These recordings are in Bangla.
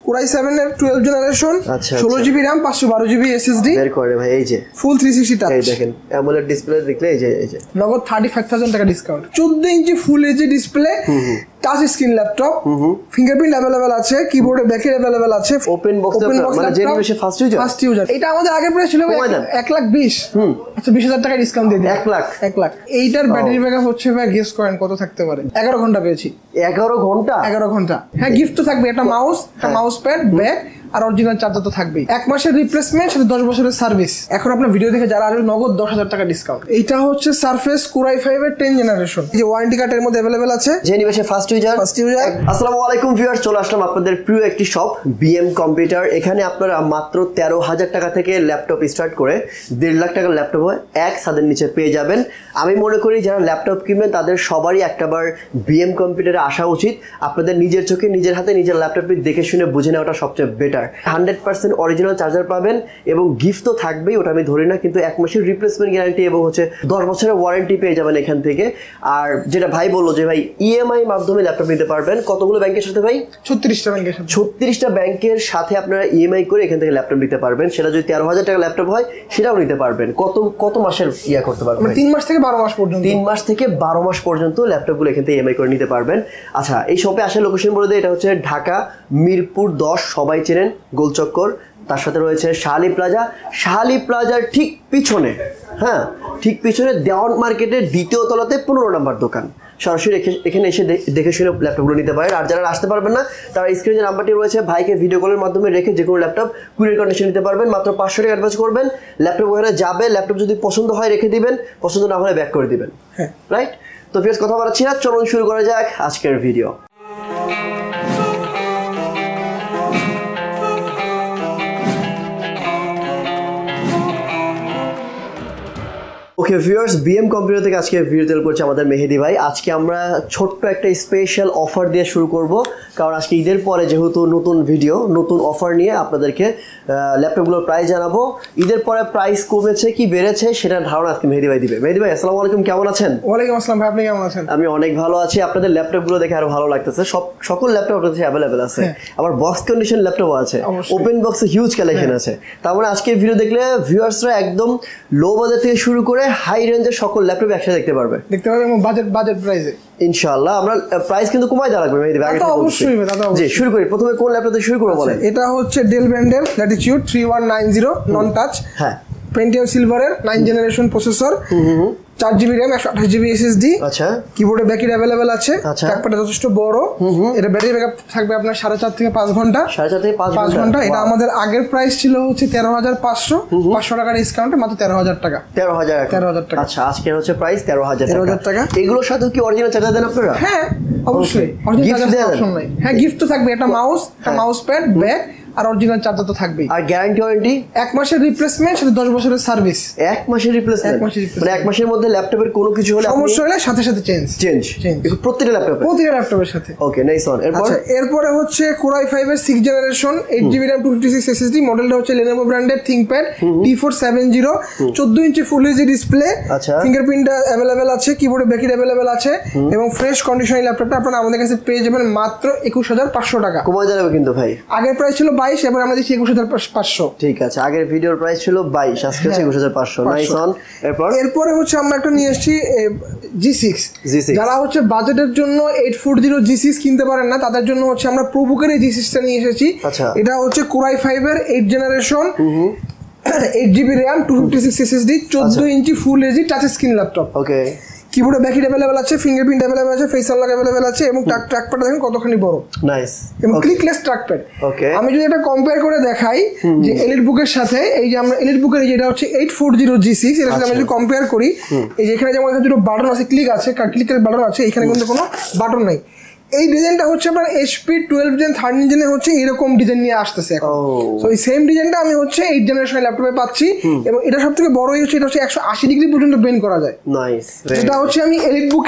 Core i7 এর 12 generation, 16 GB RAM, 512 GB SSD বের করে ভাই। এই যে ফুল 360 টাচ, এই দেখেন অ্যামোলেড ডিসপ্লে দেখলে এই যে নগদ 35,000 টাকা discount, 14 inch full HD display, touch screen laptop, fingerprint available আছে, কিবোর্ডে ব্যাকের अवेलेबल আছে, ওপেন বক্স মানে জেনারেশন ফার্স্ট ইউজার। এটা আমাদের আগের প্রাইস ছিল 1,20,000, আচ্ছা 20,000 টাকা ডিসকাউন্ট দিয়ে দিই 1 লাখ। এইটার ব্যাটারি ব্যাকআপ হচ্ছে ভাই গেস করেন কত থাকতে পারে? 11 ঘন্টা পেয়েছি। 11 ঘন্টা? হ্যাঁ, গিফট তো থাকবে, একটা মাউস, একটা মাউস প্যাড, ব্যাগ আর অরিজিনাল চার্জার তো থাকবেই। 1 মাসের রিপ্লেসমেন্ট, সাথে 10 বছরের সার্ভিস। এখন আপনার ভিডিও দেখে যারা আসবে নগদ 10,000 টাকা ডিসকাউন্ট। এইটা হচ্ছে সারফেস Core i5 এর 10 জেনারেশন, এই যে ওয়ারেন্টি কার্ডের মধ্যে अवेलेबल আছে। যে নিবে সে ফার্স্ট ইউজার। আসসালামু আলাইকুম ভিউয়ার্স, চলে আসলাম আপনাদের প্রিয় একটি শপ বিএম কম্পিউটার। এখানে আপনারা মাত্র 13,000 টাকা থেকে ল্যাপটপ স্টার্ট করে 1.5 লাখ টাকার ল্যাপটপ এক ছাদের নিচে পেয়ে যাবেন। আমি মনে করি যারা ল্যাপটপ কিনবেন তাদের সবারই একটাবার বিএম কম্পিউটারে আসা উচিত। আপনাদের নিজের চোখে নিজের হাতে নিজের ল্যাপটপটি দেখে শুনে বুঝে নেওয়াটা সবচেয়ে বেটার। 100% অরিজিনাল চার্জার পাবেন এবং গিফট তো থাকবেই, ওটা আমি ধরি না, কিন্তু 1 মাসের রিপ্লেসমেন্ট গ্যারান্টি এবং হচ্ছে 10 বছরের ওয়ারেন্টি পেয়ে যাবেন এখান থেকে। আর যেটা ভাই বললো যে ভাই ইএমআই মাধ্যমে ল্যাপটপ নিতে পারবেন। কতগুলো ব্যাংকের সাথে ভাই? 36টা ব্যাংকের সাথে। 36টা ব্যাংকের সাথে আপনারা ইএমআই করে এখান থেকে ল্যাপটপ নিতে পারবেন। সেটা যদি 13,000 টাকা ল্যাপটপ হয় সেটাও নিতে পারবেন। কত মাসের করতে পারবেন? 3 মাস থেকে 12 মাস পর্যন্ত। 3 মাস থেকে 12 মাস পর্যন্ত ল্যাপটপগুলো এখান থেকে ইএমআই করে নিতে পারবেন। আচ্ছা, এই শপে আসার লোকেশন বলে দেয়, এটা হচ্ছে ঢাকা মিরপুর 10, সবাই চেনেন, গোলচক্কর। তার সাথে রয়েছে শাহালি প্লাজা। শাহালি প্লাজার ঠিক পিছনে, হ্যাঁ ঠিক পিছনে দেওয়ান মার্কেটের 2য় তলাতে 15 নম্বর দোকান। সরাসরি এখানে এসে দেখে শুনে ল্যাপটপগুলো নিতে পারেন। আর যারা আসতে পারবেন না তারা স্ক্রিনে যে নাম্বারটি রয়েছে ভাইকে ভিডিও কলের মাধ্যমে রেখে যে কোনো ল্যাপটপ কুরিয়ার কন্ডিশন নিতে পারবেন। মাত্র 500 টাকা অ্যাডভান্স করবেন, ল্যাপটপ ওখানে যাবে, ল্যাপটপ যদি পছন্দ হয় রেখে দিবেন, পছন্দ না হলে ব্যাক করে দিবেন। হ্যাঁ, রাইট। তো ফিয়ার্স কথা বাড়াচ্ছি না, চলুন শুরু করা যাক আজকের ভিডিও। ওকে ভিউয়ার্স, বিএম কম্পিউটার থেকে আজকে ভিডিও তৈরি করছে আমাদের মেহেদি ভাই। আজকে আমরা ছোট্ট একটা স্পেশাল অফার দিয়ে শুরু করব, কারণ আজকে ঈদের পরে যেহেতু নতুন ভিডিও, নতুন অফার নিয়ে আপনাদেরকে ল্যাপটপগুলোর প্রাইস জানাবো। ঈদের পরে প্রাইস কমেছে কি বেড়েছে সেটার ধারণা আজকে মেহেদি ভাই দিবে। মেহেদি ভাই আসসালামু আলাইকুম, কেমন আছেন? ওয়ালাইকুম আসসালাম ভাই, আপনি কেমন আছেন? আমি অনেক ভালো আছি। আপনাদের ল্যাপটপগুলো দেখে আরো ভালো লাগতেছে। সকল ল্যাপটপ আপনাদের কাছে অ্যাভেলেবেল আছে, আবার বক্স কন্ডিশন ল্যাপটপ আছে, ওপেন বক্সে হিউজ কালেকশন আছে। তার মানে আজকে ভিডিও দেখলে ভিউয়ার্সরা একদম লো বাজেট থেকে শুরু করে হাই রেঞ্জের সকল ল্যাপটপ একসাথে দেখতে পারবে এবং বাজেট প্রাইসে ইনশাআল্লাহ। আমরা প্রাইস কিন্তু কমাই দেওয়া লাগবে মেহেদি ভাই, অবশ্যই। জি, শুরু করি। প্রথমে কোন ল্যাপটপ থেকে শুরু করব বলেন? এটা হচ্ছে ডেল ব্র্যান্ডের ল্যাটিটিউড 3190 নন টাচ, হ্যাঁ পেন্টিয়াম সিলভারের 9 generation processor, 4 GB RAM, 128 GB SSD। আচ্ছা, কিবোর্ডে ব্যাকের अवेलेबल আছে, ট্র্যাকপ্যাডটা যথেষ্ট বড়। এটা ব্যাটারি ব্যাকআপ থাকবে আপনার 4.5 থেকে 5 ঘন্টা। 4.5 থেকে 5 ঘন্টা। এটা আমাদের আগের প্রাইস ছিল হচ্ছে 13,500, 500 টাকা ডিসকাউন্টে মাত্র 13,000 টাকা। 13,000 টাকা। আচ্ছা, আজকে হচ্ছে প্রাইস 13,000 টাকা। এগুলোর সাথে কি অরিজিনাল চার্জার দেন আপনারা? হ্যাঁ অবশ্যই, অরিজিনাল চার্জার অপশন নাই। হ্যাঁ, গিফট তো থাকবে, একটা মাউস, একটা মাউস প্যাড, ব্যাগ আর অরিজিনাল চার্জার তো থাকবেই। আর গ্যারান্টি ওয়ারেন্টি 1 মাসের রিপ্লেসমেন্ট, সাথে 10 বছরের সার্ভিস। 1 মাসের রিপ্লেসমেন্ট মানে 1 মাসের মধ্যে ল্যাপটপের কোনো কিছু হলে, সমস্যা হলে সাথে সাথে চেঞ্জ প্রত্যেকটা ল্যাপটপের সাথে। Okay, nice one. এরপরে হচ্ছে Core i5 এর 6 জেনারেশন, 8 জিবি RAM, 256 SSD। মডেলটা হচ্ছে Lenovo ব্র্যান্ডের ThinkPad T470, 14 inch full HD display, fingerprint available আছে, কিবোর্ডে ব্যাকের अवेलेबल আছে এবং ফ্রেশ কন্ডিশনে ল্যাপটপটা আপনারা আমাদের কাছে পেয়ে যাবেন মাত্র 21,500 টাকা। কমাই যাবে কিন্তু ভাই, আগের প্রাইস ছিল 22, এবার আমরা দিচ্ছি 21,500। ঠিক আছে, আগের ভিডিওর প্রাইস ছিল 22, আজকে 21,500। Nice one. এরপরে হচ্ছে আমরা একটা নিয়ে এসেছি G6। যারা হচ্ছে বাজেটের জন্য 840 G6 কিনতে পারেন না, তাদের জন্য হচ্ছে আমরা প্রোবুকের এই G6টা নিয়ে এসেছি। এটা হচ্ছে Core i5 এর 8 generation, 8 GB RAM, 256 SSD, 14 inch full HD touch screen laptop. Okay, কিবোর্ডে ব্যাকের अवेलेबल আছে, ফিঙ্গারপ্রিন্ট अवेलेबल আছে, ফেস আনলক अवेलेबल আছে এবং ট্র্যাকপ্যাড দেখেন কতখানি বড়। নাইস। এবং ক্লিকলেস ট্র্যাকপ্যাড। ওকে, আমি যদি এটা কম্পেয়ার করে দেখাই যে এলিট বুকের সাথে, এই যে আমরা এলিট বুকের এই যেটা হচ্ছে 840 G6, এর সাথে আমরা যদি কম্পেয়ার করি, এই যে এখানে যেমন দুটো বাটন আছে, ক্লিক আছে, ক্লিকের বাটন আছে, এখানে কিন্তু কোনো বাটন নাই। এই ডিজাইনটা হচ্ছে আপনার HP 12 Gen 3rd জেনে হচ্ছে এরকম ডিজাইন নিয়ে আসতেছে এখন। সো এই সেম ডিজাইনটা আমি হচ্ছে 8 জেনারেশন ল্যাপটপে পাচ্ছি এবং এটা সবথেকে বড় হচ্ছে এটা হচ্ছে 180 ডিগ্রি পর্যন্ত বেন্ড করা যায়। নাইস। এটা হচ্ছে আমি এলিট বুকে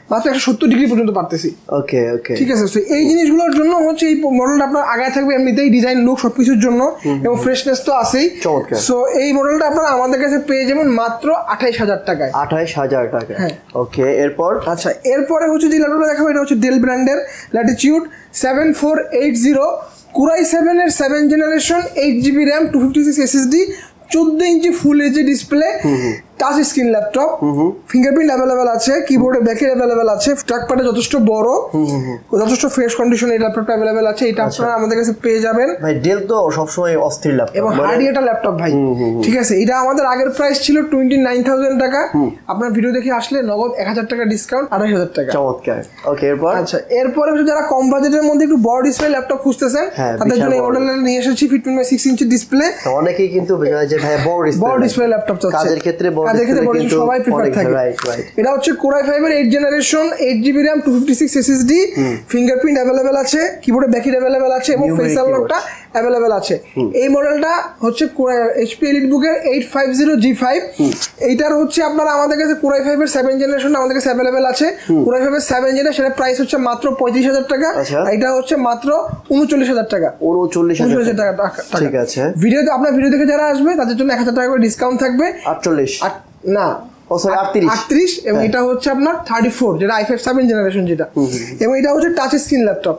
মাত্র 170 ডিগ্রি পর্যন্ত পারতেছি। ওকে ওকে, ঠিক আছে। তো এই জিনিসগুলোর জন্য হচ্ছে এই মডেলটা আপনার আগায় থাকবে এমনিতেই, ডিজাইন লুক সবকিছুর জন্য, এবং ফ্রেশনেস তো আছেই। সো এই মডেলটা আপনারা আমাদের কাছে পেয়ে যাবেন মাত্র 28,000 টাকায়। 28,000 টাকা। হ্যাঁ ওকে। এরপর আচ্ছা, এরপরে হচ্ছে যে ল্যাপটপটা দেখাবো এটা হচ্ছে ডেল ব্র্যান্ডের ল্যাটিটিউড 7480 Core i7 এর 7 generation, 8GB RAM, 256 SSD, 14 inch full HD display, touch screen laptop, fingerprint available আছে, কিবোর্ডে ব্যাকের অ্যাভেলেবেল আছে, ট্র্যাকপ্যাডে যথেষ্ট বড়, যথেষ্ট ফ্রেশ কন্ডিশনে এই ল্যাপটপটা অ্যাভেলেবেল আছে। এটা আপনারা আমাদের কাছে পেয়ে যাবেন। ভাই ডেল তো সবসময় অস্থির ল্যাপটপ এবং হার্ডি একটা ল্যাপটপ ভাই। ঠিক আছে, এটা আমাদের আগের প্রাইস ছিল 29,000 টাকা। আপনার ভিডিও দেখে আসলে নগদ 1,000 টাকা ডিসকাউন্ট, 28,000 টাকা। চমৎকার। ওকে, এরপর আচ্ছা, এরপরে যারা কম বাজেটের মধ্যে একটু বড় ডিসপ্লে ল্যাপটপ খুঁজতেছেন তাদের জন্য এই মডেলটা নিয়ে এসেছি 15/6 ইঞ্চি ডিসপ্লে। অনেকেই কিন্তু যে ভাই বড় ডিসপ্লে ল্যাপটপ চাচ্ছে, কাজের ক্ষেত্রে বড় ডিসপ্লে সবাই প্রিফার থাকে। এটা হচ্ছে Core i5 এর 8 generation, 8GB RAM, 256 SSD, fingerprint available আছে, কিবোর্ডে ব্যাকের অ্যাভেলেবেল আছে, এবং ফেস আনলকটা অ্যাভেলেবেল আছে। এই মডেলটা হচ্ছে HP EliteBook এর 850G5। এইটার হচ্ছে আপনারা আমাদের কাছে Core i5 এর 7 জেনারেশন আমাদের কাছে অ্যাভেলেবেল আছে। Core i5 এর 7 জেনারেশন, সেটা প্রাইস হচ্ছে মাত্র 35,000 টাকা। এটা হচ্ছে মাত্র 39,000 টাকা। 39,000 টাকা। ঠিক আছে। ভিডিওতে আপনার ভিডিও দেখে যারা আসবে তাদের জন্য 1,000 টাকা করে ডিসকাউন্ট থাকবে। 48 না 38, এবং এটা হচ্ছে আপনার 34, যেটা i5 7 জেনারেশন যেটা, এবং এটা হচ্ছে touch screen laptop.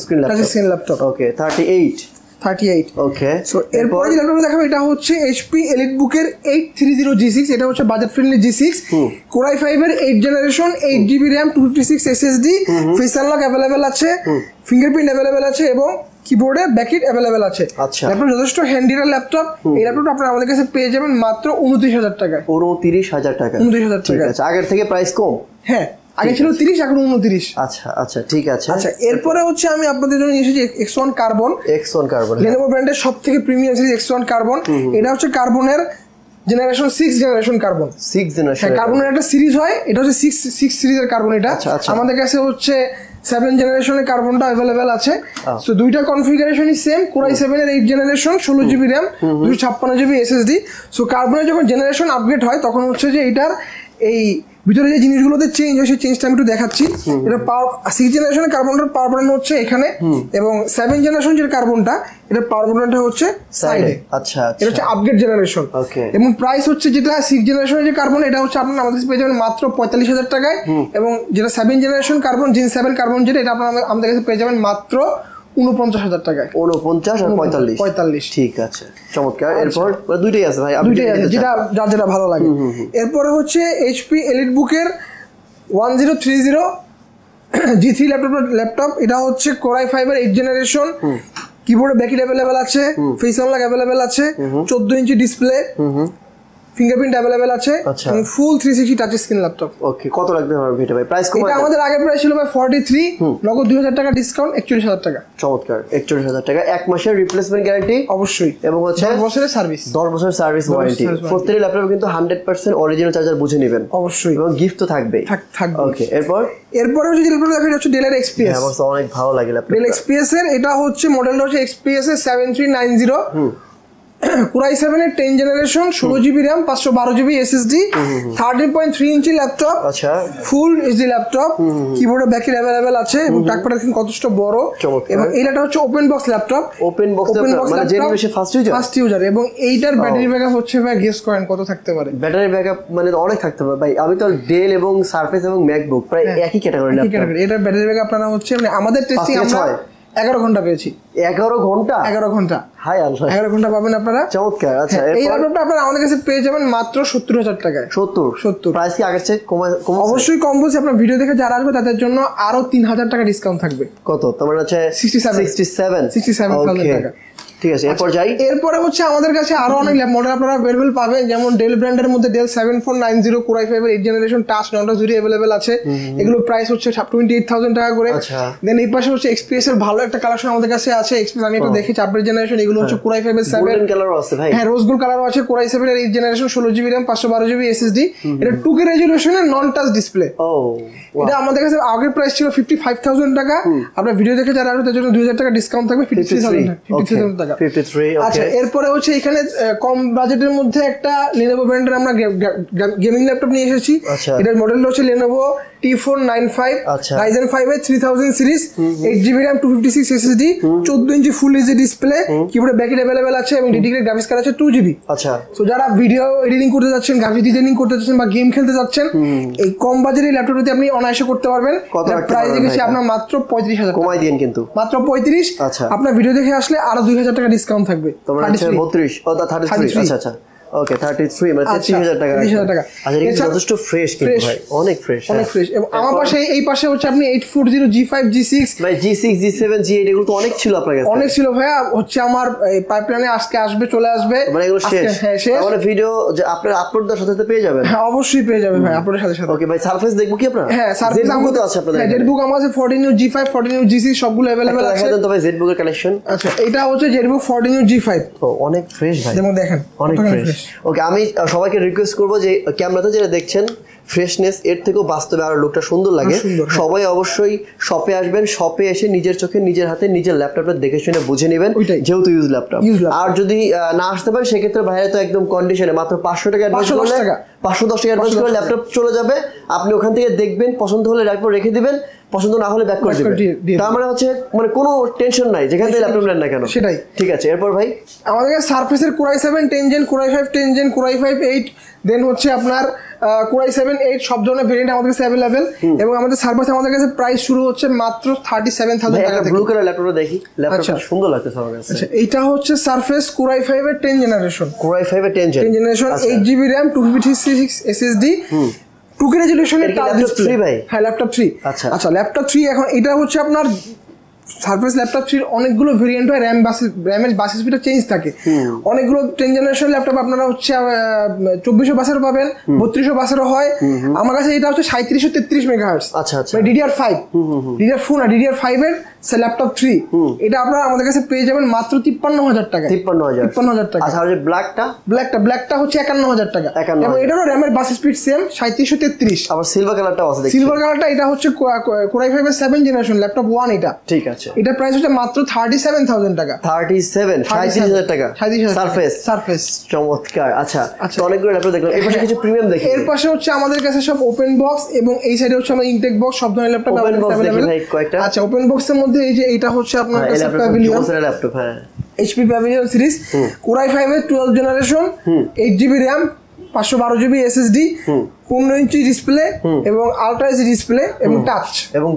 Okay, 38। Okay. So এরপরে যে ল্যাপটপটা দেখাবো এটা হচ্ছে HP EliteBook এর 830G6। এটা হচ্ছে budget friendly G6, Core i5 এর 8 generation, 8GB RAM, 256 SSD, face unlock available আছে, ফিঙ্গারপ্রিন্ট অ্যাভেলেবেল আছে, এবং কিবোর্ডে ব্যাকেট অ্যাভেলেবেল আছে। ল্যাপটপ যথেষ্ট হ্যান্ডি ল্যাপটপ। এই ল্যাপটপটা আপনারা আমাদের কাছে পেয়ে যাবেন মাত্র 29,000 টাকায়। 29,000 টাকা। 29,000 টাকা। আচ্ছা, আগের থেকে প্রাইস কম। হ্যাঁ, আগে ছিল 30, এখন 29। আচ্ছা আচ্ছা, ঠিক আছে। আচ্ছা, এরপরে হচ্ছে আমি আপনাদের জন্য এসেছি X1 কার্বন। Lenovo ব্র্যান্ডের সবথেকে প্রিমিয়াম সিরিজ X1 কার্বন। এটা হচ্ছে কার্বনের জেনারেশন 6 জেনারেশন কার্বন। 6 জেনারেশন কার্বনের একটা সিরিজ হয়, এটা হচ্ছে 6 সিরিজের কার্বন। এটা আমাদের কাছে হচ্ছে 7 জেনারেশনের কার্বনটা अवेलेबल আছে। সো দুইটা কনফিগারেশনই সেম, Core i7 এর 8 generation, 16GB RAM, 256GB SSD। So কার্বনের যখন জেনারেশন আপগ্রেড হয় তখন হচ্ছে যে এটার এই ভিতরে যে জিনিসগুলোতে চেঞ্জ হয় সেই চেঞ্জটা আমি একটু দেখাচ্ছি। এটা 6 জেনারেশনের কার্বনটার পাওয়ার বাটন হচ্ছে এখানে, এবং 7 জেনারেশন যে কার্বনটা এটার পাওয়ার বাটনটা হচ্ছে সাইডে। আচ্ছা, এটা হচ্ছে আপগ্রেড জেনারেশন। এবং প্রাইস হচ্ছে যেটা 6 জেনারেশনের যে কার্বন এটা হচ্ছে আপনারা আমাদের কাছে পেয়ে যাবেন মাত্র 45,000 টাকায়, এবং যেটা 7 জেনারেশন কার্বন, Gen 7 কার্বন যেটা, এটা আপনারা আমাদের কাছে পেয়ে যাবেন মাত্র 49,000 টাকায়। 49 আর 45। ঠিক আছে, চমৎকার। এরপর দুইটাই আছে ভাই, দুইটাই আছে, যেটা যার যেটা ভালো লাগে। এরপরে হচ্ছে HP EliteBook এর 1030 G3 ল্যাপটপ। এটা হচ্ছে Core i5 এর 8 জেনারেশন, কিবোর্ডে ব্যাকেট অ্যাভেলেবেল আছে, ফেস আনলক অ্যাভেলেবেল আছে, 14 ইঞ্চি ডিসপ্লে, ফিঙ্গারপ্রিন্ট অ্যাভেলেবেল আছে, এবং full 360 touch screen laptop. Okay, কত লাগবে আমার ভিডিও ভাই? প্রাইস কত? এটা আমাদের আগের প্রাইস ছিল ভাই 43, নগদ 2,000 টাকা ডিসকাউন্ট 41,000 টাকা। চমৎকার, 41,000 টাকা। 1 মাসের রিপ্লেসমেন্ট গ্যারান্টি অবশ্যই, এবং হচ্ছে 10 বছরের সার্ভিস, 10 বছরের সার্ভিস ওয়ারেন্টি। প্রত্যেকটা ল্যাপটপে কিন্তু 100% অরিজিনাল চার্জার বুঝে নেবেন অবশ্যই, এবং গিফট তো থাকবেই থাকবে। ওকে, এরপর হচ্ছে যে ল্যাপটপ দেখা হচ্ছে ডেলের XPS। আমার অনেক ভালো লাগে ল্যাপটপ। ডেল XPS এর এটা হচ্ছে মডেলটা হচ্ছে XPS এর 7390, Core i7 এর 10 generation, 16GB RAM, 512GB SSD, 13.3 inch laptop. আচ্ছা, ফুল এইচডি ল্যাপটপ, কিবোর্ডে ব্যাকেট অ্যাভেলেবেল আছে, এবং ট্র্যাকপ্যাডটা কিন্তু যথেষ্ট বড়, এবং এইটা হচ্ছে open box laptop. Open box মানে জেনারেশন ফার্স্ট ইউজার, এবং এইটার ব্যাটারি ব্যাকআপ হচ্ছে ভাই গেস করেন কত থাকতে পারে? ব্যাটারি ব্যাকআপ মানে অনেক থাকতে পারে ভাই। আমি তো ডেল এবং সারফেস এবং ম্যাকবুক প্রায় একই ক্যাটাগরি ল্যাপটপ। এটার ব্যাটারি ব্যাকআপ আপনারা হচ্ছে মানে আমাদের টেস্টিং আমরা 11 ঘন্টা পেয়েছি। 11 ঘন্টা? 11 ঘন্টা। হাই আল্লাহ, 11 ঘন্টা পাবেন আপনারা। চমৎকার। আচ্ছা, এই ল্যাপটপটা আপনারা আমাদের কাছে পেয়ে যাবেন মাত্র 70,000 টাকায়। 70 প্রাইস কি আগের চেয়ে কম? অবশ্যই কম বলছি। আপনার ভিডিও দেখে যারা আসবে তাদের জন্য আরো 3,000 টাকা ডিসকাউন্ট থাকবে। কত? তোমার হচ্ছে 67,000 টাকা। ঠিক আছে, এরপর যাই। এরপরে হচ্ছে আমাদের কাছে আরো অনেক মডেল আপনারা अवेलेबल পাবেন, যেমন ডেল ব্র্যান্ডের মধ্যে ডেল 7490 Core i5 এর 8 জেনারেশন টাচ নন-টাচ अवेलेबल আছে। এগুলো প্রাইস হচ্ছে 28,000 টাকা করে। দেন এই পাশে হচ্ছে XPS এর ভালো একটা কালেকশন আমাদের কাছে আছে। XPS আমি একটু দেখি, 8 জেনারেশন, এগুলো হচ্ছে Core i5 এর 7 গোল্ডেন কালারও আছে ভাই। হ্যাঁ, রোজ গোল্ড কালারও আছে। Core i7 এর 8 generation, 16GB RAM, 512GB SSD, এটা 2K রেজোলিউশনের নন টাচ ডিসপ্লে। এটা আমাদের কাছে আগের প্রাইস ছিল 55,000 টাকা। আপনারা ভিডিও দেখে যারা আসবে তাদের জন্য 2,000 টাকা ডিসকাউন্ট থাকবে, 53,000 টাকা। 53 আচ্ছা এরপরে হচ্ছে এখানে কম বাজেটের মধ্যে একটা Lenovo ব্র্যান্ডের আমরা গেমিং ল্যাপটপ নিয়ে এসেছি। এটার মডেলটা হচ্ছে Lenovo T495 Ryzen 5 এর 3000 series, 8GB RAM 256 SSD, 14 inch full HD display, কিবোর্ডে ব্যাকলাইট अवेलेबल আছে এবং ডেডিকেটেড গ্রাফিক্স কার্ড আছে 2GB। আচ্ছা সো যারা ভিডিও এডিটিং করতে যাচ্ছেন, গ্রাফিক্স ডিজাইনিং করতে যাচ্ছেন বা গেম খেলতে যাচ্ছেন, এই কম বাজেটের ল্যাপটপটি আপনি অনায়াসে করতে পারবেন। প্রাইস দেখেছি আপনার মাত্র 35,000 কমাই দিন, কিন্তু মাত্র 35। আচ্ছা আপনার ভিডিও দেখে আসলে আরো 2000 টাকা ডিসকাউন্ট থাকবে। তোমরা 32 ও 33। আচ্ছা আচ্ছা ওকে 33 মানে 33000 টাকা। 33000 টাকা। আচ্ছা এটা যথেষ্ট ফ্রেশ কিন্তু ভাই, অনেক ফ্রেশ, অনেক ফ্রেশ। এবং আমার পাশে এই পাশে হচ্ছে আপনি 840 G5 G6 ভাই G6 G7 G8 এগুলো তো অনেক ছিল আপনার কাছে। অনেক ছিল ভাইয়া, হচ্ছে আমার পাইপলাইনে আজকে আসবে, চলে আসবে, মানে এগুলো শেষ। হ্যাঁ শেষ। আমাদের ভিডিও যে আপনার আপলোড দেওয়ার সাথে সাথে পেয়ে যাবেন। হ্যাঁ অবশ্যই পেয়ে যাবেন ভাই আপলোডের সাথে সাথে। ওকে ভাই সারফেস দেখবো কি আপনারা? হ্যাঁ সারফেস আমাদের তো আছে আপনাদের। হ্যাঁ জেটবুক আমার আছে 14 G5 14 G6 সবগুলো अवेलेबल আছে। দেখান তো ভাই জেটবুক এর কালেকশন। আচ্ছা এটা হচ্ছে জেটবুক 14 G5। ও অনেক ফ্রেশ ভাই, দেখেন অনেক ফ্রেশ। ওকে আমি সবাইকে রিকোয়েস্ট করবো যে ক্যামেরাতে যেটা দেখছেন ফ্রেশনেস এর থেকেও বাস্তবে আরো লুকটা সুন্দর লাগে। সবাই অবশ্যই শপে আসবেন, শপে এসে নিজের চোখে নিজের হাতে নিজের ল্যাপটপটা দেখে শুনে বুঝে নেবেন, যেহেতু ইউজ ল্যাপটপ। আর যদি না আসতে পারেন সেক্ষেত্রে বাইরে তো একদম কন্ডিশনে মাত্র 500 টাকা অ্যাডভান্স করলে 510 টাকা অ্যাডভান্স করলে ল্যাপটপ চলে যাবে। আপনি ওখান থেকে দেখবেন, পছন্দ হলে ল্যাপটপ রেখে দিবেন, পছন্দ না হলে ব্যাক করে দিবেন। তার মানে হচ্ছে মানে কোনো টেনশন নাই যেখান থেকে ল্যাপটপ নেন না কেন। সেটাই ঠিক আছে। এরপর ভাই আমাদের কাছে সারফেসের Core i7 10 Gen, Core i5 10 Gen, Core i5 8, দেন হচ্ছে আপনার Core i7 8 সব ধরনের ভেরিয়েন্ট আমাদের কাছে अवेलेबल। এবং আমাদের সারফেস আমাদের কাছে প্রাইস শুরু হচ্ছে মাত্র 37,000 টাকা থেকে। ব্লু কালার ল্যাপটপটা দেখি, ল্যাপটপটা সুন্দর লাগতেছে আমার কাছে। আচ্ছা এটা হচ্ছে সারফেস Core i5 এর 10 জেনারেশন, Core i5 এর 10 generation, 8GB RAM 256 SSD, 2K রেজোলিউশনের টাচ ডিসপ্লে। হ্যাঁ ল্যাপটপ 3। আচ্ছা ল্যাপটপ 3 এখন এটা হচ্ছে আপনার সারফেস ল্যাপটপ 3 অনেকগুলো ভেরিয়েন্ট হয়, র্যামের বাস স্পিডটা চেঞ্জ থাকে। অনেকগুলো 10 জেনারেশন ল্যাপটপ আপনারা হচ্ছে 2400 বাসেরও পাবেন, 3200 বাসেরও হয়। আমার কাছে এটা হচ্ছে 3733 মেগাহার্টজ। আচ্ছা আচ্ছা DDR5 DDR4 না DDR5 এর ল্যাপটপ 3 এটা আপনারা আমাদের কাছে পেয়ে যাবেন মাত্র 53,000 টাকা। 53,000 টাকা। আচ্ছা আর ব্ল্যাকটা হচ্ছে 51,000 টাকা। এবং এটারও র্যামের বাস স্পিড সেম 3733। আবার সিলভার কালারটাও আছে দেখছি। সিলভার কালারটা এটা হচ্ছে Core i5 এর 7 জেনারেশন ল্যাপটপ 1 এটা। ঠিক আছে। এটা প্রাইস হচ্ছে মাত্র 37,000 টাকা। 37,000 টাকা সারফেস। চমৎকার। আচ্ছা অনেকগুলো ল্যাপটপ দেখলাম। এর পাশে কিছু প্রিমিয়াম দেখি। এর পাশে হচ্ছে আমাদের কাছে সব ওপেন বক্স এবং এই সাইডে হচ্ছে আমাদের ইনটেক বক্স, সব ধরনের ল্যাপটপ अवेलेबल। আচ্ছা ওপেন বক্সের মধ্যে এই যে এটা হচ্ছে আপনার কাছে প্যাভিলিয়ন ল্যাপটপ। হ্যাঁ HP Pavilion series, Core i5 এর 12 generation, 8GB RAM 512GB SSD, 15 inch display এবং আলট্রা এইচডি ডিসপ্লে এবং টাচ।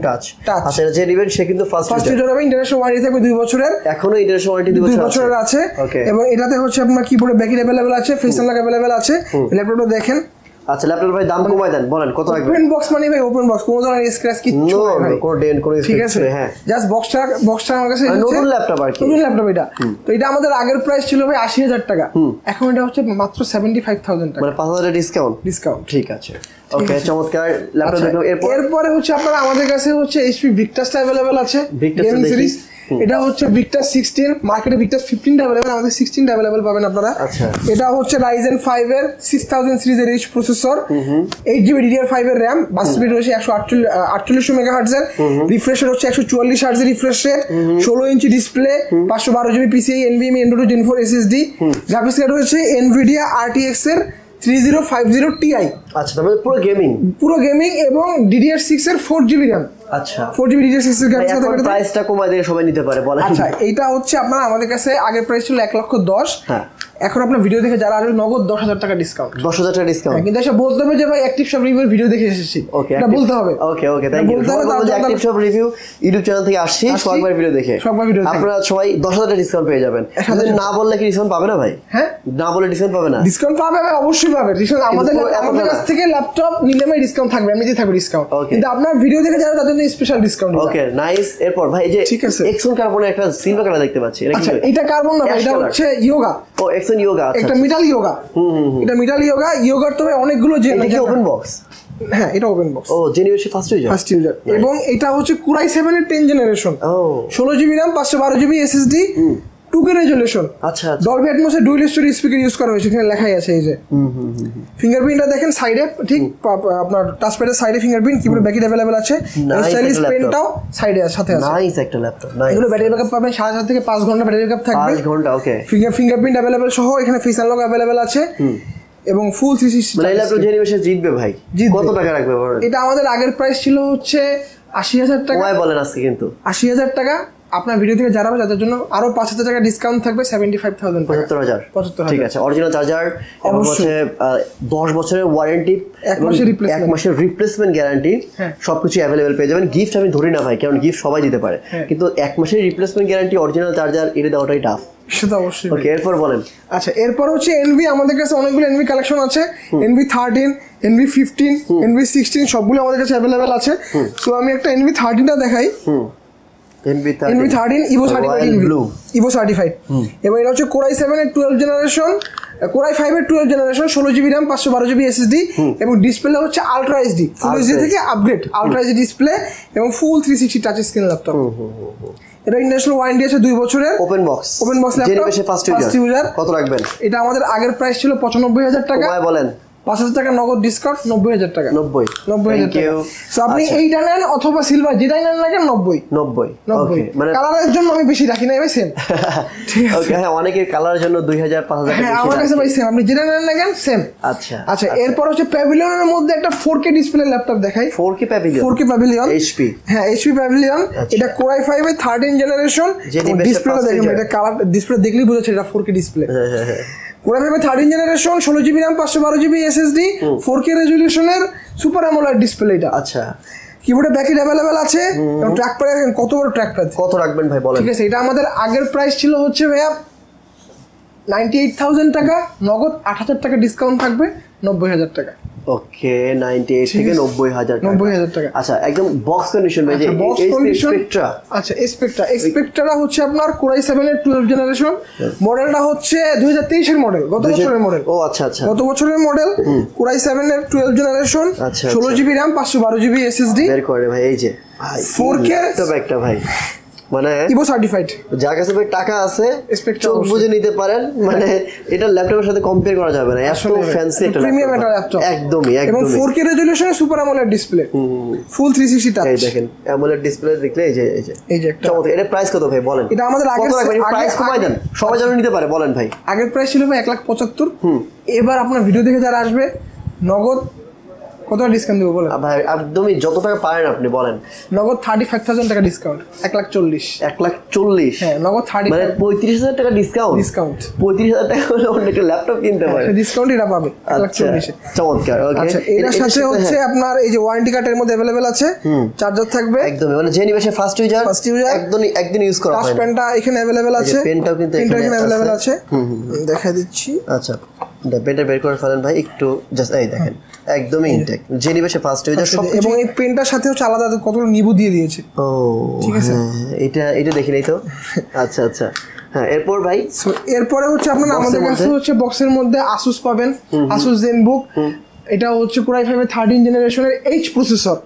আচ্ছা যে নেবেন সে কিন্তু ফার্স্ট ইউজার হবে। ইন্টারন্যাশনাল ওয়ারেন্টি থাকবে 2 বছরের। এখনো ইন্টারন্যাশনাল ওয়ারেন্টি 2 বছরের আছে। এবং এটাতে হচ্ছে আপনার কিবোর্ডে ব্যাকলাইট अवेलेबल আছে, ফেস আনলক अवेलेबल আছে। ল্যাপটপটা দেখেন। আচ্ছা ল্যাপটপ ভাই দাম কমাই দেন, বলেন কত লাগবে? ওপেন বক্স মানে ভাই ওপেন বক্স, কোনো ধরনের স্ক্র্যাচ কিচ্ছু নাই ভাই, কোনো ডেন্ট কোনো ঠিক আছে। হ্যাঁ জাস্ট বক্সটা আমার কাছে নতুন ল্যাপটপ আর কি, নতুন ল্যাপটপ এটা। তো এটা আমাদের আগের প্রাইস ছিল ভাই 80,000 টাকা, এখন এটা হচ্ছে মাত্র 75,000 টাকা, মানে 5,000 ডিসকাউন্ট। ঠিক আছে ওকে চমৎকার ল্যাপটপ দেখলাম। এরপরে হচ্ছে আপনারা আমাদের কাছে হচ্ছে HP Victus-টা अवेलेबल আছে, গেমিং সিরিজ। এটা হচ্ছে Victus 16, মার্কেটে Victus 15টা अवेलेबल, আমাদের 16টা अवेलेबल পাবেন আপনারা। আচ্ছা এটা হচ্ছে Ryzen 5 এর 6000 সিরিজের রিচ প্রসেসর, 8GB DDR5 এর RAM, বাস স্পিড রয়েছে 148 মেগাহার্টজ এর, রিফ্রেশ রেট হচ্ছে 144 হার্টজ এর refresh rate, 16 inch display, 512GB PCIe NVMe M.2 Gen 4 SSD, graphics card রয়েছে Nvidia RTX এর 3050 Ti। আচ্ছা তাহলে পুরো গেমিং এবং DDR6 এর 4GB RAM। আচ্ছা 4GB DDR6 এর গ্রাফিক্স কার্ড, প্রাইসটা কমায় দিয়ে সবাই নিতে পারে বলেন। আচ্ছা এইটা হচ্ছে আপনারা আমাদের কাছে আগের প্রাইস ছিল 1,10,000। হ্যাঁ এখন আপনার ভিডিও দেখে যারা আসবে নগদ 10,000 টাকা ডিসকাউন্ট। 10,000 টাকা ডিসকাউন্ট, কিন্তু এসে বলতে হবে যে ভাই অ্যাক্টিভ শপ রিভিউ ভিডিও দেখে এসেছি, এটা বলতে হবে। Okay thank you. Active shop review YouTube channel থেকে আসছি, সবার ভিডিও দেখে আপনারা সবাই 10,000 টাকা ডিসকাউন্ট পেয়ে যাবেন। যদি না বললে কি ডিসকাউন্ট পাবে না ভাই? হ্যাঁ না বলে ডিসকাউন্ট পাবে না? ডিসকাউন্ট পাবে, অবশ্যই পাবে। আমাদের কাছ থেকে ল্যাপটপ নিলে ভাই ডিসকাউন্ট থাকবে, এমনিতেই থাকবে ডিসকাউন্ট, কিন্তু আপনার ভিডিও দেখে যারা তাদের জন্য স্পেশাল ডিসকাউন্ট। Okay nice. এরপর ভাই যে এক্সন কার্বনের একটা সিলভার কালার দেখতে পাচ্ছি, আচ্ছা এটা কার্বন না ভাই, এটা হচ্ছে ইয়োগা। ও এক্সন ইয়োগা, একটা মিটাল ইয়োগা। এটা মিটাল ইয়োগার তো অনেকগুলো ওপেন বক্স। হ্যাঁ এটা ওপেন বক্স। ও জেনুইনলি ফার্স্ট ইউজার। এবং এটা হচ্ছে Core i7 এর 10 generation, 16GB RAM 512GB SSD, 2K resolution. আচ্ছা ডলবি অ্যাটমসের ডুয়াল স্টোরি স্পিকার ইউজ করা হয়েছে, এখানে লেখাই আছে এই যে। ফিঙ্গারপ্রিন্টটা দেখেন সাইডে, ঠিক আপনার টাচপ্যাডের সাইডে ফিঙ্গারপ্রিন্ট, কিবোর্ড ব্যাকইট अवेलेबल আছে, স্টাইলিশ পেনটাও সাইডে সাথে আছে। নাইস একটা ল্যাপটপ, নাইস। এগুলো ব্যাটারি ব্যাকআপ পাবেন 7.5 থেকে 5 ঘন্টা ব্যাটারি ব্যাকআপ থাকবে। 5 ঘন্টা, ওকে। ফিঙ্গারপ্রিন্ট अवेलेबल সহ এখানে ফেস আনলক अवेलेबल আছে এবং ফুল 360। মানে এই ল্যাপটপ জেনারেশন জিতবে ভাই, কত টাকা রাখবে বলেন? এটা আমাদের আগের প্রাইস ছিল হচ্ছে 80,000 টাকা। ওয়াই বলেন আজকে কিন্তু 80,000 টাকা। আপনার ভিডিও থেকে যারা হবে তাদের জন্য আরো 5,000 টাকা ডিসকাউন্ট থাকবে, 75,000 টাকা। 75,000 ঠিক আছে। অরিজিনাল চার্জার এবং হচ্ছে 10 বছরের ওয়ারেন্টি, 1 মাসের রিপ্লেসমেন্ট গ্যারান্টি, সবকিছু अवेलेबल পেয়ে যাবেন। গিফট আমি ধরি না ভাই, কারণ গিফট সবাই দিতে পারে, কিন্তু 1 মাসের রিপ্লেসমেন্ট গ্যারান্টি অরিজিনাল চার্জার এটা দেওয়াটাই টাফ। সেটা অবশ্যই। ওকে, এরপর বলেন। আচ্ছা, এরপর হচ্ছে এনভি। আমাদের কাছে অনেকগুলো এনভি কালেকশন আছে, এনভি 13, এনভি 15, এনভি 16 সবগুলো আমাদের কাছে अवेलेबल আছে। সো আমি একটা এনভি 13টা দেখাই। Envy 13 Evo certified, Evo certified. এবং এটা হচ্ছে কোর i7 এর 12 জেনারেশন, কোর i5 এর 12 generation, 16GB RAM, 512GB SSD এবং ডিসপ্লে হচ্ছে আলট্রা এইচডি, ফুল এইচডি থেকে আপগ্রেড আলট্রা এইচডি ডিসপ্লে এবং ফুল 360 টাচ স্ক্রিন ল্যাপটপ। এটা ইন্টারন্যাশনাল ওয়ারেন্টি আছে 2 বছরের। Open box laptop, generation first user. কত রাখবেন? এটা আমাদের আগের প্রাইস ছিল 95,000 টাকা। ওয়াই বলেন? 5,000 টাকা নগদ ডিসকাউন্ট, 90,000 টাকা। 90,000 টাকা। সো আপনি এইটা নেন অথবা সিলভার, যেটাই নেন না কেন 90। ওকে, মানে কালারের জন্য আমি বেশি রাখি না ভাই, সেম। ওকে, হ্যাঁ, অনেকের কালারের জন্য 2,000 5,000 টাকা। হ্যাঁ, আমার কাছে ভাই সেম, আপনি যেটা নেন না কেন সেম। আচ্ছা, এরপর হচ্ছে প্যাভিলিয়নের মধ্যে একটা 4K ডিসপ্লে ল্যাপটপ দেখাই। 4K Pavilion, 4K Pavilion HP. হ্যাঁ, এইচপি প্যাভিলিয়ন। এটা কোর i5 এর 13 জেনারেশন। ডিসপ্লেটা দেখেন, এটা কালার ডিসপ্লে দেখলেই বোঝা যাচ্ছে এটা 4K ডিসপ্লে। কোর i5 এর 13 generation, 16GB RAM, 512GB SSD, 4K রেজোলিউশনের সুপার অ্যামোলেড ডিসপ্লে এটা। আচ্ছা, কিবোর্ডে ব্যাকইট अवेलेबल আছে এবং ট্র্যাকপ্যাড দেখেন কত বড় ট্র্যাকপ্যাড। কত রাখবেন ভাই বলেন? ঠিক আছে, এটা আমাদের আগের প্রাইস ছিল হচ্ছে ভাইয়া 98,000 টাকা, নগদ 8,000 টাকা ডিসকাউন্ট থাকবে, 90,000 টাকা। ওকে, 98 থেকে 90,000 টাকা। 90,000 টাকা। আচ্ছা, একদম বক্স কন্ডিশন ভাই, যে স্পেকট্রা। আচ্ছা, স্পেকট্রা হচ্ছে আপনার কোর i7 এর 12 জেনারেশন, মডেলটা হচ্ছে 2023 এর মডেল, গত বছরের মডেল। ও আচ্ছা, গত বছরের মডেল। কোর i7 এর 12 generation, 16GB RAM, 512GB SSD। বের করে ভাই, এই যে 4K তবে একটা ভাই, মানে ইভো সার্টিফাইড। যার কাছে ভাই টাকা আছে চোখ বুঝে নিতে পারেন, মানে এটা ল্যাপটপের সাথে কম্পেয়ার করা যাবে না, এত ফ্যান্সি একটা প্রিমিয়াম একটা ল্যাপটপ। একদমই। এবং 4K রেজোলিউশনে super AMOLED display, full 360 touch. এই দেখেন অ্যামোলেড ডিসপ্লে দেখলে এই যে একটা চমৎকার। এর প্রাইস কত ভাই বলেন? এটা আমাদের আগে প্রাইস কমাই দেন, সবাই যেন নিতে পারে, বলেন ভাই। আগের প্রাইস ছিল ভাই 1,75,000। এবার আপনার ভিডিও দেখে যারা আসবে নগদ কত ডিসকাউন্ট দেবো বলেন? ভাই একদমই যত টাকা পারেন আপনি বলেন। নগদ 35,000 টাকা ডিসকাউন্ট, 1,40,000। 1,40,000? হ্যাঁ, নগদ 30, মানে 35,000 টাকা ডিসকাউন্ট। 35,000 টাকা হলে অন্য একটা ল্যাপটপ কিনতে পারে, ডিসকাউন্ট এটা পাবে 1,40,000। চমৎকার। ওকে, আচ্ছা, এর সাথে হচ্ছে আপনার এই যে ওয়ারেন্টি কার্ডের মধ্যে अवेलेबल আছে, চার্জার থাকবে একদমই, মানে যে নিবে সে ফার্স্ট ইউজার একদিন ইউজ করা হয়। টাচ পেনটা এখানে अवेलेबल আছে, পেনটাও কিন্তু এখানে अवेलेबल আছে, দেখা দিচ্ছি। আচ্ছা, পেনটা বের করে ফেলেন ভাই একটু, জাস্ট এই দেখেন একদমই ইনটেক, যে নিবে সে ফার্স্ট ইউজার সব। এবং এই পেনটার সাথে হচ্ছে আলাদা কতগুলো নিবু দিয়ে দিয়েছে। ও ঠিক আছে, এটা দেখি নাই তো। আচ্ছা, হ্যাঁ, এরপর ভাই এরপরে হচ্ছে আপনার আমাদের কাছে হচ্ছে বক্সের মধ্যে আসুস পাবেন, আসুস জেনবুক। এটা হচ্ছে কোর i5 এর 13 জেনারেশনের H প্রসেসর,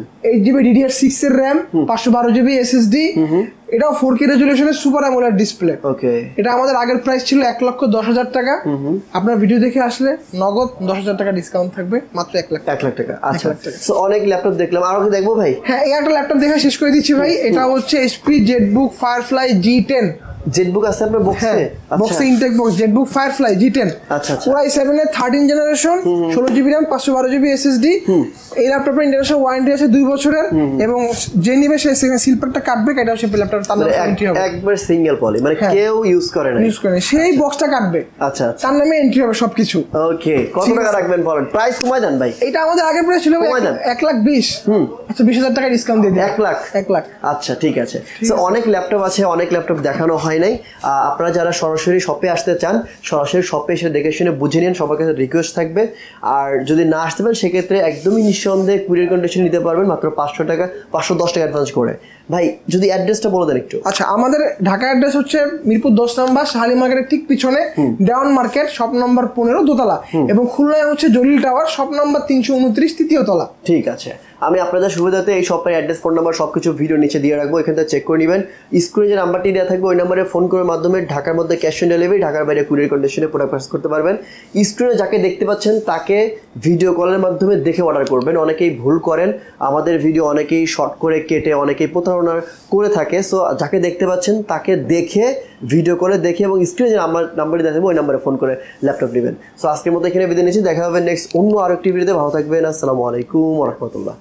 8GB DDR6 এর RAM, 512GB SSD। এটাও 4K রেজোলিউশনের সুপার অ্যামোলেড ডিসপ্লে। ওকে, এটা আমাদের আগের প্রাইস ছিল 1,10,000 টাকা। আপনার ভিডিও দেখে আসলে নগদ 10,000 টাকা ডিসকাউন্ট থাকবে, মাত্র 1 লাখ টাকা। আচ্ছা, সো অনেক ল্যাপটপ দেখলাম, আরো কি দেখবো ভাই? হ্যাঁ, এই একটা ল্যাপটপ দেখে শেষ করে দিচ্ছি ভাই। এটা হচ্ছে HP Jetbook firefly G10। Jetbook আছে আপনার বক্সে? বক্সে intact box Jetbook firefly G10। আচ্ছা, কোর i7 এর 13 generation, 16GB RAM, 512GB SSD। এই ল্যাপটপের ইন্টারন্যাশনাল ওয়ারেন্টি আছে 2 বছরের এবং যে নিবে সে সিলভারটা কাটবে, এটা হচ্ছে ল্যাপটপ তার নামে এন্ট্রি হবে, একবার সিঙ্গেল পলি, মানে কেউ ইউজ করে না, সেই বক্সটা কাটবে। আচ্ছা, তার নামে এন্ট্রি হবে সবকিছু। ওকে, কত টাকা রাখবেন বলেন? প্রাইস কমাই দেন ভাই। এটা আমাদের আগের প্রাইস ছিল 1,20,000। আচ্ছা, 20,000 টাকা ডিসকাউন্ট দিয়ে দিন। 1 লাখ। আচ্ছা, ঠিক আছে। সো অনেক ল্যাপটপ আছে, অনেক ল্যাপটপ দেখানো হয় নাই। আপনারা যারা সরাসরি শপে আসতে চান, সরাসরি শপে এসে দেখে শুনে বুঝে নিন, সবার কাছে রিকোয়েস্ট থাকবে। আর যদি না আসতে পারেন সেক্ষেত্রে একদমই নিঃসন্দেহে কুরিয়ার কন্ডিশন নিতে পারবেন, মাত্র 500 টাকা, 510 টাকা অ্যাডভান্স করে। ভাই যদি অ্যাড্রেসটা বলে দেন একটু। আচ্ছা, আমাদের ঢাকা অ্যাড্রেস হচ্ছে মিরপুর 10 নম্বর শাহালি মার্কেটের ঠিক পিছনে দেওয়ান মার্কেট শপ নম্বর 15 দোতলা, এবং খুলনায় হচ্ছে জলিল টাওয়ার শপ নম্বর 329 তৃতীয় তলা। ঠিক আছে, আমি আপনাদের সুবিধাতে এই শপের অ্যাড্রেস, ফোন নাম্বার সবকিছু ভিডিও নিচে দিয়ে রাখবো, এখান থেকে চেক করে নেবেন। স্ক্রিনে যে নাম্বারটি দেওয়া থাকবে ওই নাম্বারে ফোন করার মাধ্যমে ঢাকার মধ্যে ক্যাশ অন ডেলিভারি, ঢাকার বাইরে কুরিয়ার কন্ডিশনে প্রোডাক্ট পারচেজ করতে পারবেন। স্ক্রিনে যাকে দেখতে পাচ্ছেন তাকে ভিডিও কলের মাধ্যমে দেখে অর্ডার করবেন। অনেকেই ভুল করেন, আমাদের ভিডিও অনেকেই শর্ট করে কেটে অনেকেই প্রতারণা করে থাকে। সো যাকে দেখতে পাচ্ছেন তাকে দেখে ভিডিও কলে দেখে এবং স্ক্রিনে যে নাম্বারটি দেওয়া থাকবে ওই নাম্বারে ফোন করে ল্যাপটপ নেবেন। সো আজকের মতো এখানে বিদায় নিচ্ছি, দেখা হবে নেক্সট অন্য আরেকটি ভিডিওতে। ভালো থাকবেন, আসসালামু আলাইকুম ওয়া রাহমাতুল্লাহ।